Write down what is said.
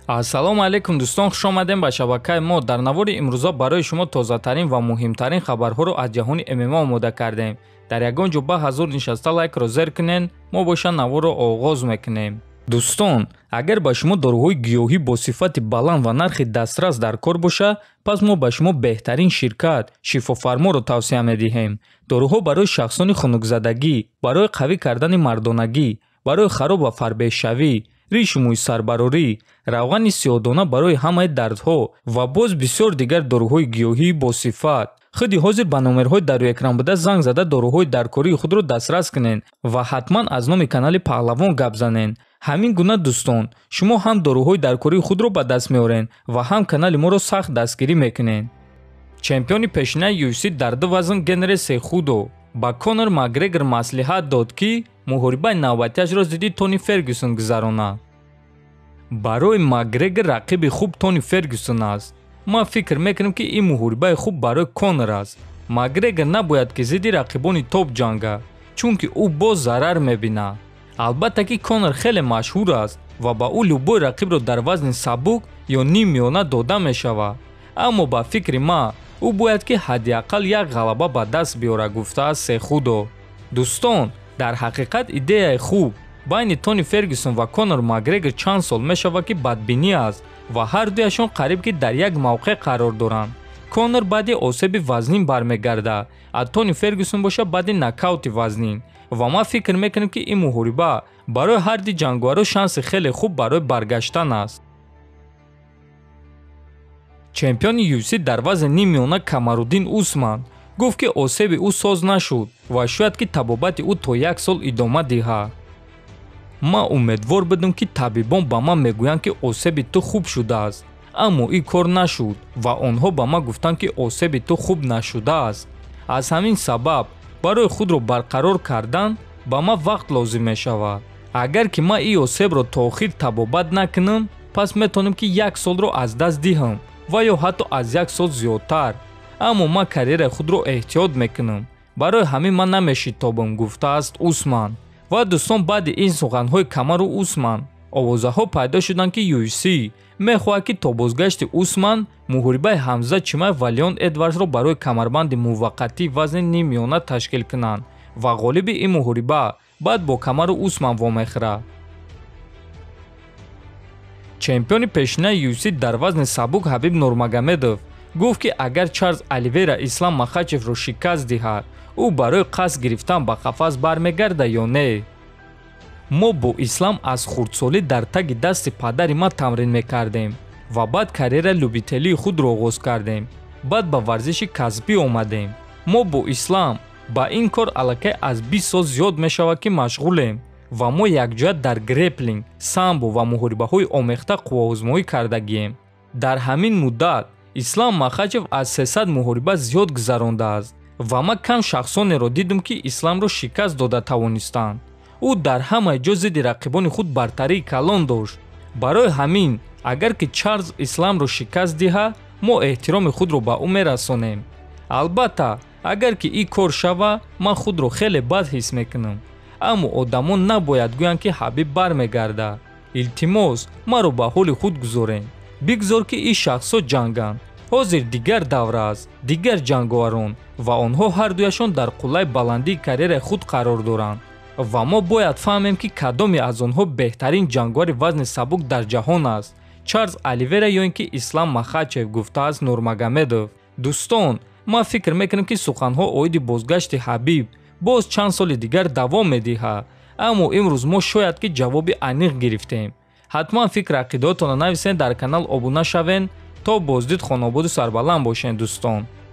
ассалому алайкум дӯстон, хуш омадем ба шабакаи мо. дар навори имрӯза барои шумо тозатарин ва муҳимтарин хабарҳоро аз ҷаҳони ММА омода кардем. дар ягон ҷо ба ҳазур нишаста лайкро зер кунен, мо боша наворро оғоз мекунем. дӯстон, агар ба шумо доруҳои гиёҳӣ бо сифати баланд ва нархи дастрас дар кор боша, пас мо ба шумо беҳтарин ширкат шифофарморо тавсия медиҳем. доруҳо барои шахсони хунукзадагӣ, барои қавӣ кардани мардонагӣ, барои хароб ва фарбеҳшавӣ, риши мӯи сарбарорӣ, равғани сиёҳдона барои ҳамаи дардҳо ва боз бисёр дигар доруҳои гиёҳии босифат. худи ҳозир ба номерҳои дар рӯи экран буда занг зада доруҳои даркории худро дастрас кунен ва ҳатман аз номи канали Паҳлавон гап занен. ҳамин гуна дӯстон, шумо ҳам доруҳои даркории худро ба даст меорен ва ҳам канали моро сахт дастгирӣ мекунен. чемпиони пешинаи UFC дар ду вазн Генри Сехудо ба Конор Макгрегор маслиҳат дод ки муҳорибаи навбатиашро зидди Тони Фергюсон гузаронад. барои Макгрегор рақиби хуб Тони Фергюсон аст. ма фикр мекунам ки ин муҳорибаи хуб барои Конор аст. Макгрегор набояд ки зидди рақибони топ ҷанга, чунки ӯ боз зарар мебинад. албатта ки Конор хеле машҳур аст ва ба ӯ любой рақибро дар вазни сабук ё ним миёна дода мешавад. аммо ба фикри ма ӯ бояд ки ҳадди ақал як ғалаба ба даст биёра, гуфтааст Сехудо. дӯстон, дар ҳақиқат идеяи хуб. байни Тони Фергюсон ва Конор Макгрегор чанд сол мешавад ки бадбинӣ аст ва ҳардуяшон қариб ки дар як мавқеъ қарор доранд. Конор баъди осеби вазнин бармегардад, а Тони Фергюсон боша баъди нокаути вазнин. ва ма фикр мекунам ки ин муҳориба барои ҳарди ҷангуаро шанси хеле хуб барои баргаштан аст. чемпиони UFC дар вазни ним миёна Камаруддин Усман гуфт ки осеби ӯ соз нашуд ва шояд ки табобати ӯ то як сол идома диҳад. ма умедвор будам ки табибон ба ман мегӯянд ки осеби ту хуб шудааст, аммо ин кор нашуд ва онҳо ба ман гуфтанд ки осеби ту хуб нашудааст. аз ҳамин сабаб барои худро барқарор кардан ба ман вақт лозим мешавад. агар ки ман ин осебро то охир табобат накунам, пас метавонам ки як солро аз даст диҳам ва ё ҳатто аз як сол зиёдтар. аммо ман карьераи худро эҳтиёт мекунам, барои ҳамин ман намешитобам, гуфтааст Усман. ва дӯстон, баъди ин суханҳои Камару Усман овозаҳо пайдо шуданд ки UFC мехоҳад ки то бозгашти Усман муҳорибаи Ҳамза Чимаев ва Леон Эдвардсро барои камарбанди муваққатии вазни ним миёна ташкил кунанд ва ғолиби ин муҳориба баъд бо Камару Усман вомехӯрад. чемпиони пешинаи UFC дар вазни сабук Ҳабиб Нурмагомедов гуфт ки агар Чарлз Оливера Ислам Махачевро шикаст диҳад, ӯ барои қасд гирифтан ба қафас бармегарда ё не. мо бо Ислам аз хурдсолӣ дар таги дасти падари ман тамрин мекардем ва баъд карьераи любителии худро оғоз кардем. баъд ба варзиши касбӣ омадем. мо бо Ислам ба ин кор аллакай аз 20 сол зиёд мешавад ки машғулем ва мо якҷоя дар греплинг, самбо ва муҳорибаҳои омехта қувваозмоӣ кардагием. дар ҳамин муддат Ислам Махачев аз 300 муҳориба зиёд гузарондааст ва ман кам шахсонеро дидам ки Исламро шикаст дода тавонистанд. ӯ дар ҳамаи ҷо зидди рақибони худ бартарии калон дошт. барои ҳамин агар ки Чарлз Исламро шикаст диҳад, мо эҳтироми худро ба ӯ мерасонем. албатта агар ки ин кор шава, ман худро хеле бад ҳис мекунам, аммо одамон набояд гӯянд ки Ҳабиб бармегардад. илтимос, маро ба ҳоли худ гузорен. бигзор ки ин шахсҳо ҷанганд. ҳозир дигар давр аст, дигар ҷанговарон ва онҳо ҳардуяшон дар қуллаи баландии карьераи худ қарор доранд ва мо бояд фаҳмем ки кадоме аз онҳо беҳтарин ҷанговари вазни сабук дар ҷаҳон аст, Чарлз Оливера ё ин ки Ислам Махачев, гуфтааст Нурмагомедов. дӯстон, ман фикр мекунам ки суханҳо оиди бозгашти Ҳабиб боз чанд соли дигар давом медиҳад, аммо имрӯз мо шояд ки ҷавоби аниқ гирифтем. ҳатман фикр ақидоатонро нависен, дар канал обуна шавен. то боздид хонободу сарбаланд бошен дӯстон.